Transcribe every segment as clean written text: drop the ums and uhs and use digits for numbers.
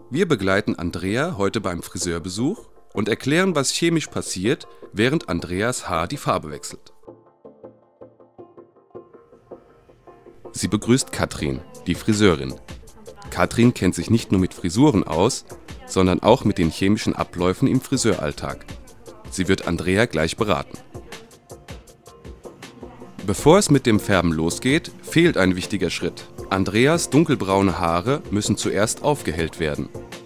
Wir begleiten Andrea heute beim Friseurbesuch und erklären, was chemisch passiert, während Andreas Haar die Farbe wechselt. Sie begrüßt Katrin, die Friseurin. Katrin kennt sich nicht nur mit Frisuren aus, sondern auch mit den chemischen Abläufen im Friseuralltag. Sie wird Andrea gleich beraten. Bevor es mit dem Färben losgeht, fehlt ein wichtiger Schritt. Andreas dunkelbraune Haare müssen zuerst aufgehellt werden.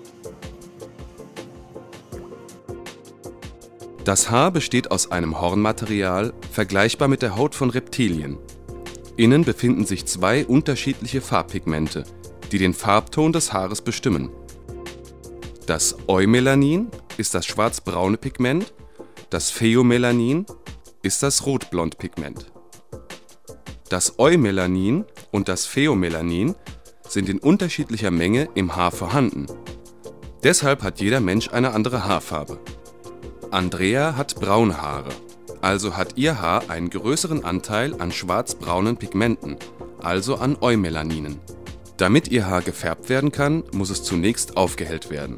Das Haar besteht aus einem Hornmaterial, vergleichbar mit der Haut von Reptilien. Innen befinden sich zwei unterschiedliche Farbpigmente, die den Farbton des Haares bestimmen. Das Eumelanin ist das schwarzbraune Pigment, das Pheomelanin ist das rotblond Pigment. Das Eumelanin und das Pheomelanin sind in unterschiedlicher Menge im Haar vorhanden. Deshalb hat jeder Mensch eine andere Haarfarbe. Andrea hat braune Haare, also hat ihr Haar einen größeren Anteil an schwarzbraunen Pigmenten, also an Eumelaninen. Damit ihr Haar gefärbt werden kann, muss es zunächst aufgehellt werden.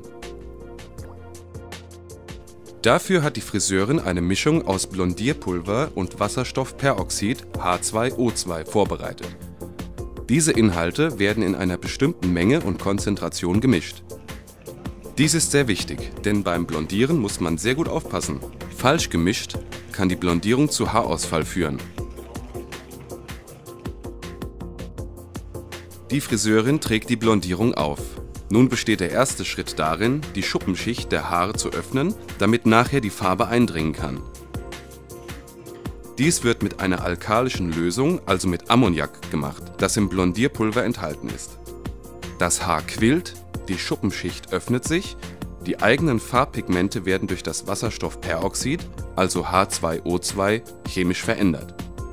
Dafür hat die Friseurin eine Mischung aus Blondierpulver und Wasserstoffperoxid H2O2 vorbereitet. Diese Inhalte werden in einer bestimmten Menge und Konzentration gemischt. Dies ist sehr wichtig, denn beim Blondieren muss man sehr gut aufpassen. Falsch gemischt kann die Blondierung zu Haarausfall führen. Die Friseurin trägt die Blondierung auf. Nun besteht der erste Schritt darin, die Schuppenschicht der Haare zu öffnen, damit nachher die Farbe eindringen kann. Dies wird mit einer alkalischen Lösung, also mit Ammoniak, gemacht, das im Blondierpulver enthalten ist. Das Haar quillt, die Schuppenschicht öffnet sich, die eigenen Farbpigmente werden durch das Wasserstoffperoxid, also H2O2, chemisch verändert.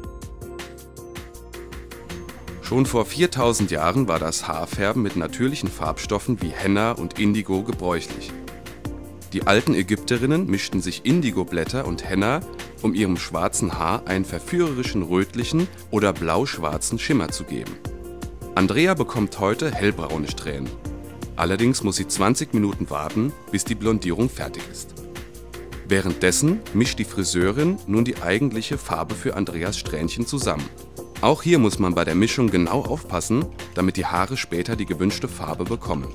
Schon vor 4000 Jahren war das Haarfärben mit natürlichen Farbstoffen wie Henna und Indigo gebräuchlich. Die alten Ägypterinnen mischten sich Indigoblätter und Henna, um ihrem schwarzen Haar einen verführerischen rötlichen oder blau-schwarzen Schimmer zu geben. Andrea bekommt heute hellbraune Strähnen. Allerdings muss sie 20 Minuten warten, bis die Blondierung fertig ist. Währenddessen mischt die Friseurin nun die eigentliche Farbe für Andreas Strähnchen zusammen. Auch hier muss man bei der Mischung genau aufpassen, damit die Haare später die gewünschte Farbe bekommen.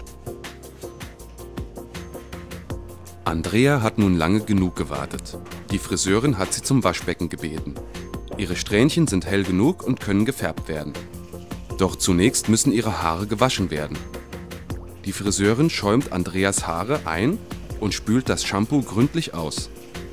Andrea hat nun lange genug gewartet. Die Friseurin hat sie zum Waschbecken gebeten. Ihre Strähnchen sind hell genug und können gefärbt werden. Doch zunächst müssen ihre Haare gewaschen werden. Die Friseurin schäumt Andreas Haare ein und spült das Shampoo gründlich aus.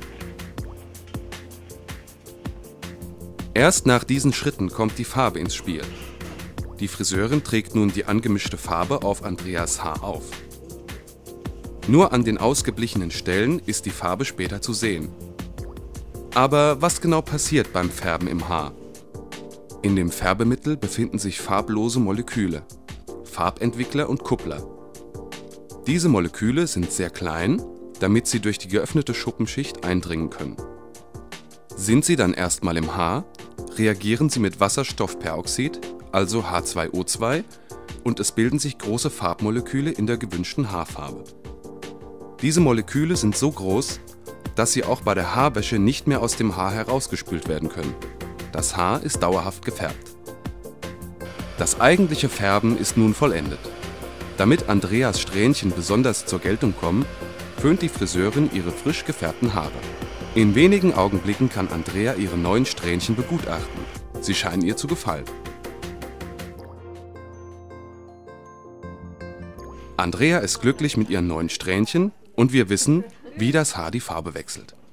Erst nach diesen Schritten kommt die Farbe ins Spiel. Die Friseurin trägt nun die angemischte Farbe auf Andreas Haar auf. Nur an den ausgeblichenen Stellen ist die Farbe später zu sehen. Aber was genau passiert beim Färben im Haar? In dem Färbemittel befinden sich farblose Moleküle, Farbentwickler und Kuppler. Diese Moleküle sind sehr klein, damit sie durch die geöffnete Schuppenschicht eindringen können. Sind sie dann erstmal im Haar, reagieren sie mit Wasserstoffperoxid, also H2O2, und es bilden sich große Farbmoleküle in der gewünschten Haarfarbe. Diese Moleküle sind so groß, dass sie auch bei der Haarwäsche nicht mehr aus dem Haar herausgespült werden können. Das Haar ist dauerhaft gefärbt. Das eigentliche Färben ist nun vollendet. Damit Andreas Strähnchen besonders zur Geltung kommen, föhnt die Friseurin ihre frisch gefärbten Haare. In wenigen Augenblicken kann Andrea ihre neuen Strähnchen begutachten. Sie scheinen ihr zu gefallen. Andrea ist glücklich mit ihren neuen Strähnchen und wir wissen, wie das Haar die Farbe wechselt.